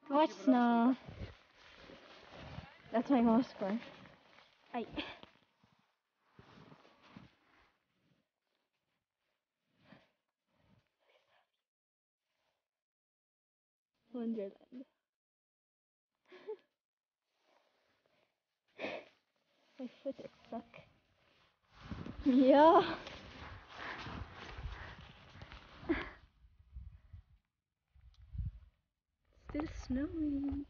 Watch snow. That's my mouse for. Ay. Wonderland. My foot is stuck. Yeah. Still snowing.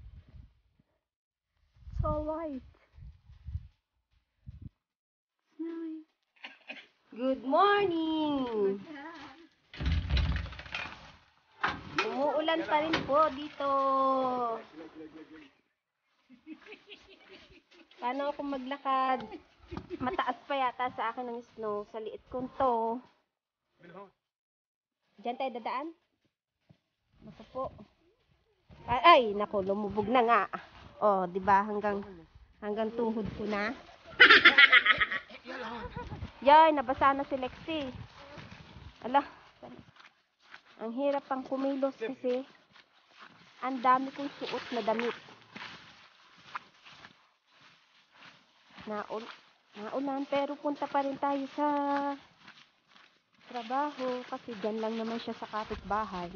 It's all white. Snowing. Good morning! Umuulan pa rin po dito. Paano ako maglakad? Mataas pa yata sa akin ng snow. Sa liit kong to. Diyan tayo dadaan? Naku po. Ay, naku, lumubog na nga. Oh, di ba hanggang tuhod ko na. Yay, nabasa na si Lexi. Ala, ang hirap pang kumilos kasi ang dami kong suot na damit. Naulan, pero punta pa rin tayo sa trabaho kasi dyan lang naman siya sa kapitbahay.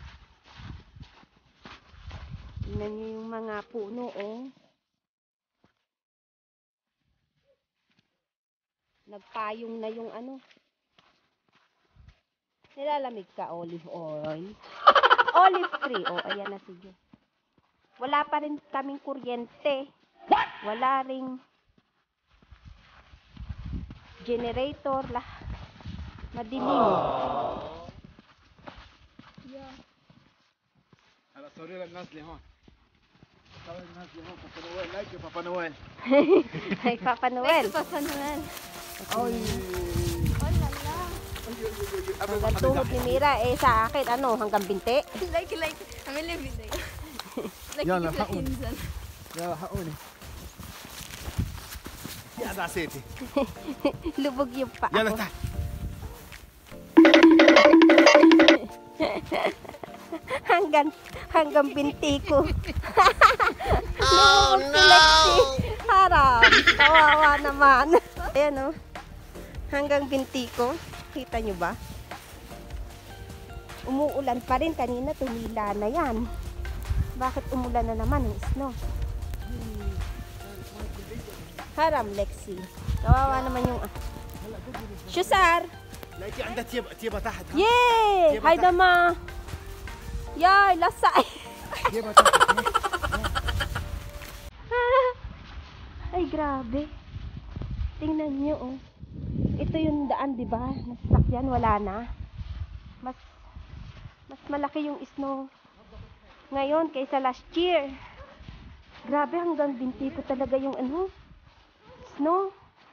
Tingnan nyo yung mga puno, oh. Nagpayong na yung ano. Nilalamig ka, olive oil. Olive tree, oh, ayan na sige. Wala pa rin kaming kuryente. Wala ring generator lah. Madilim. Yeah. هلا صوري للناس اللي هون. صوري للناس اللي هون بابا نويل لايك يا بابا نويل. Ay, Papa Noel. Papa Noel. Ay. Oh la la. Hanggang tuhod ni Mira, eh sa akin, ano, hanggang binti. like, عامل لي فيديو. like يلا كيف رح حقوني. ينزل. يلا حقوني. يا دعسيتي. Lubog yung paa يلا ko. تعال. hanggang binti ko. Oh no! Haram. Kawawa naman. Ayan, oh. Hanggang binti ko. Kita nyo ba? Umuulan pa rin. Kanina tumila na yan. Bakit umulan na naman ng snow? Haram, Lexi. Kawawa naman yung... Shusar! لقيتي عندها تيبة تحت. Yay! Hay dama! Yay! Lasay! تيبة تحت. Ay, grabe. Tingnan nyo, oh. Ito yung daan, di ba? Nasasakyan, wala na. Mas malaki yung snow ngayon kaysa last year. Grabe, hanggang binti ko talaga yung ano, snow.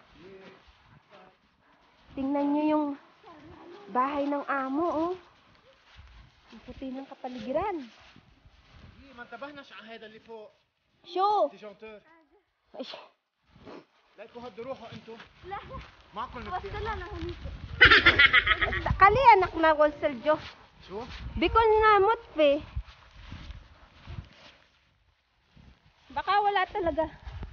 Tingnan nyo yung bahay ng amo, oh. Ang puti ng kapaligiran. ما انتبهناش على هذا اللي فوق. Show! ديجونتور. Ay, لقيتوا هدوا روحوا انتوا. لا معكم وصل المفتاح. لنا هونيك. kali anak na Walsel Jo. شو؟ Bikol na motpe. Baka wala talaga.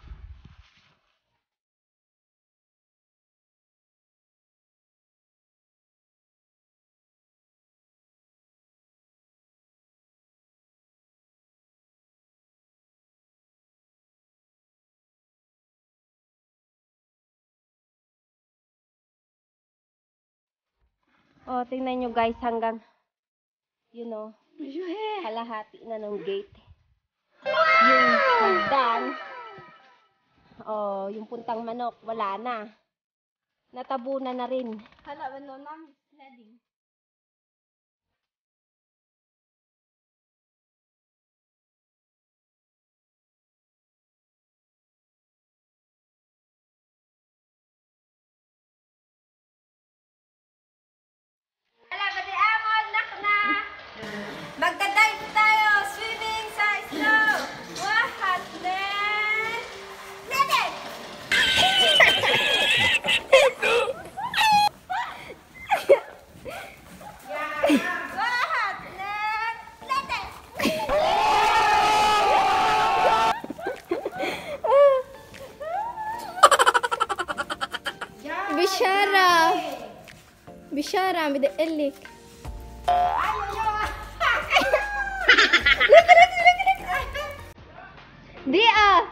Oh, tingnan nyo guys, hanggang, you know, kalahati na ng gate. Yung hagdan, oh, yung puntang manok, wala na. Natabunan na rin. هلا بدنا نعمل سليدنج. Hala, badi amol, nakna! Magda-dive tayo! Swimming sa snow! Wahat na! Ready! بشارة عم بدق لك. دقيقة.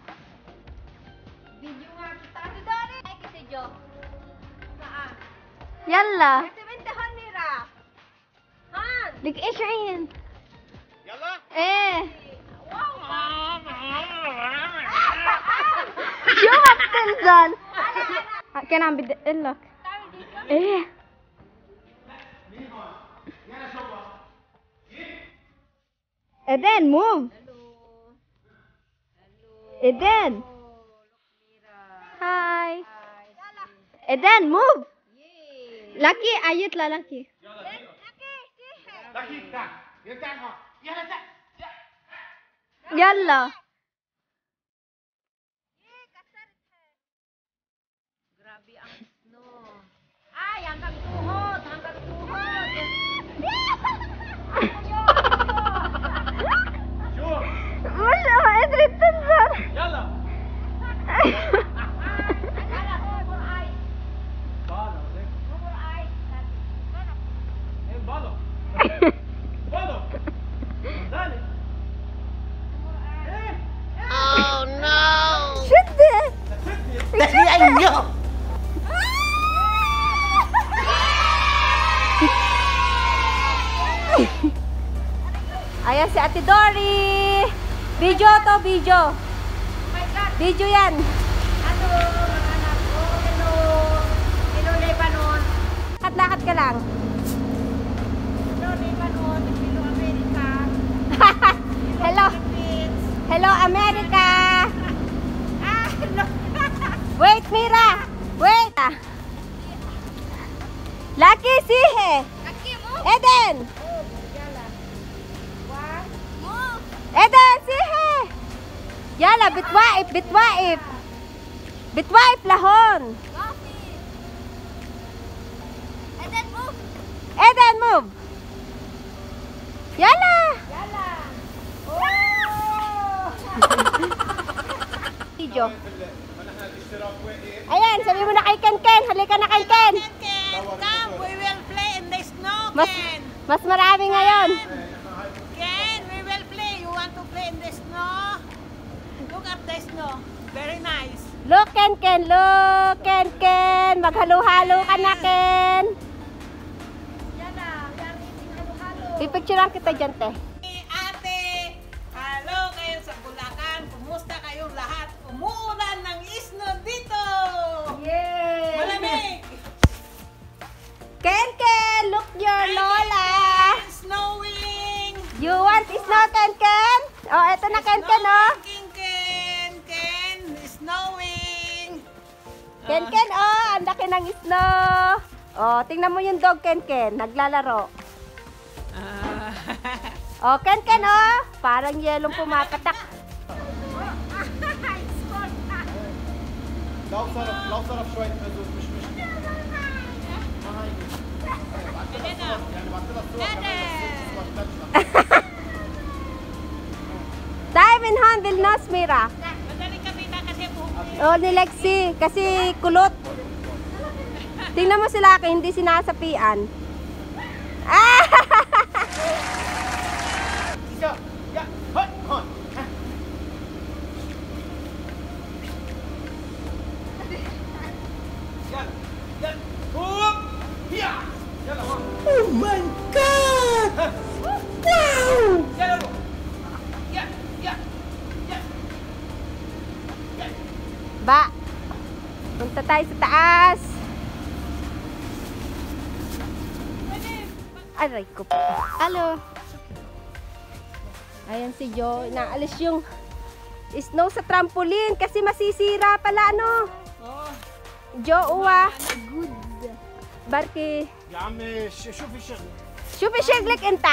فيديو nga kita ate Dori. Ay kasi Jo. Saan? يلا. Kasi انت هنيرة. هان. لك ايش عين؟ يلا ايه. شو ما بتنزل؟ كان عم بدق لك. ايه. Eden, move. Eden. Hi. Eden, move. Lucky, ayut lah Lucky. Lucky, تعال يلا تعال هون يلا تعال يلا. Grabe ang snow. Ay, hanggang tuhod, hanggang tuhod. شوف مش ما قدرت تنزل. يلا Ala, more ice, بالو more ice. ايه بالو بالو ذلك ايه شدي. Ayan si Ate Dory. Video to, video. Video yan. Ano, mga anak ko, hello Lebanon, Lakad-lakad ka lang. hello Lebanon, hello America, Hello. Philippines. Hello, America. Hello. Wait, Mira. Wait. Lucky, sihe. Eden. Eden, sihe. Yala, bitwaip, bitwaip. Bitwaip lahon. Eden, move. Yala. Video. Ayan, sabi mo na kay Ken Ken. Halika na kay Ken. Come, we will play in the snow, Mas, Ken. mas marami ngayon. Ken, we will play. You want to play in the snow? Look at the snow. Very nice. Look, Ken Ken. Look, Ken Ken. Maghalo-halo ka na, Ken. Yan na, we are eating halo-halo. Pipicturean kita dyan, te. Ate, hello kayo sa Bulacan. Kumusta kayong lahat? Umuulan ng snow dito. Yay! Malamig. Ken Ken, look your Lola. Snowing. You want snow, Ken Ken? Oh, eto na, Ken Ken, oh. Ken, snowing. Ken Ken, oh. Ang laki ng snow. Oh, tingnan mo yung dog, Ken Ken. Naglalaro. Oh, Ken Ken, oh. Parang yelong pumapatak. لو صرف شوية مزوج مش مشكلة ما هي يعني بعت لها الصور Time in handle na, Smira. Madali kami na kasi buhok. Oh, ni Lexi. Kasi kulot. Tingnan mo sila akin, hindi sinasapian. Ah! يا يا هون هون يلا يلا هوب يا يلا هون Oh my God! Wow! يلا هون يا يا يا يا Ba, punta tayo sa taas. Aray ko po. Hello. Ayan si Jo. Inaalis yung snow sa trampoline kasi masisira pala, ano? Jo, uwa. Good. Barki. يا عمي شوفي شغل شوفي شغلك انت.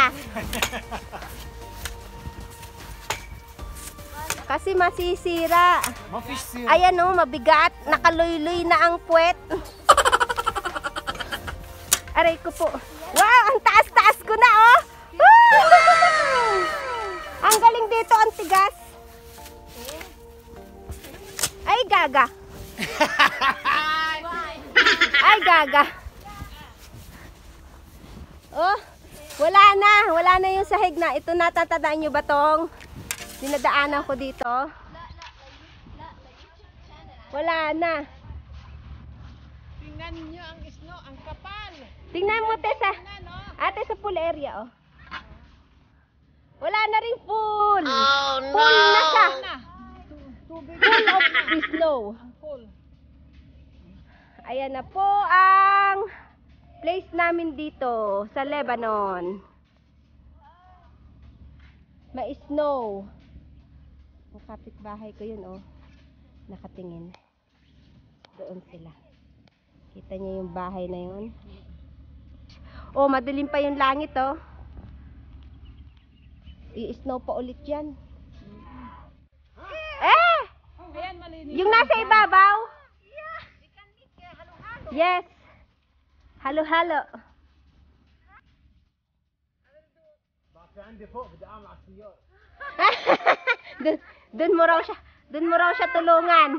Kasi masisira. ما فيش سير Ayan o, mabigat. Nakaluy-luy na ang puwet. Aray ko po. Wow, ang taas-taas ko na oh. Woo! Ang galing dito, ang tigas. Ay, gaga. Ay, gaga. Oh, wala na yung sahig na. Ito natatandaan nyo ba tong dinadaanan ko dito? Wala na. Tingnan niyo ang snow, ang kapal. Tingnan mo, Tessa. Ate, sa pool area, oh. Wala na rin full. Oh, no. Full na siya. Full of snow. Ayan na po ang place namin dito sa Lebanon. May snow. Ang kapitbahay ko yun, oh. Nakatingin. Doon sila. Kita niyo yung bahay na yun. Oh, madilim pa yung langit, oh. I-snow pa ulit yan. Eh! Yung nasa ibabaw? Yes. Halo-halo. Doon mo raw siya tulungan.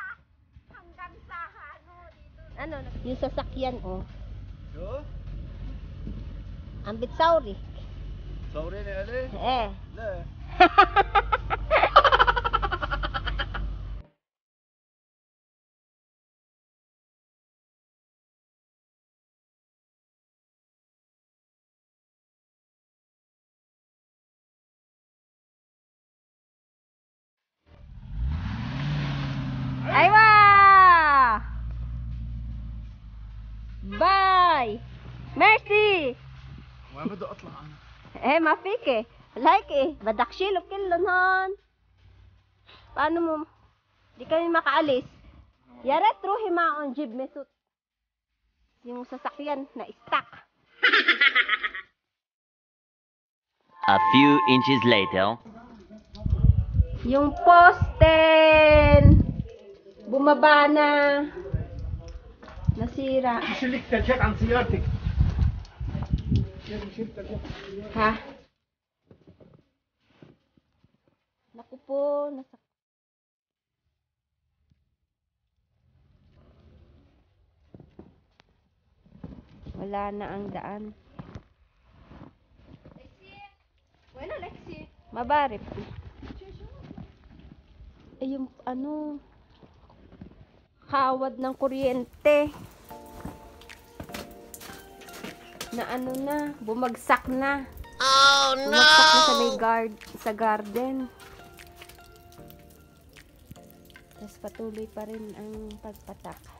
Ano? Yung sasakyan, oh. شو؟ Ang bitsauri. صوريني عليه؟ Eh. لا Aywa! Bye! Mercy! وين بدي اطلع انا؟ Eh, ما فيك eh. Like eh. Badak shilo kilonhan. Paano mo? Di kami makaalis. Yara truhi maon jib mesut. Yung sasakyan na stuck. A few inches later. Yung posten bumaba na. Nasira. شيل لك تلشيك عن سيارتك. Ha? Naku po, wala na ang daan. Bueno, Lexi. Mabarip. Eh, yung ano, kawad ng kuryente. Na ano na, bumagsak na. Oh no! Bumagsak na sa may sa garden. Tapos patuloy pa rin ang pagpatak.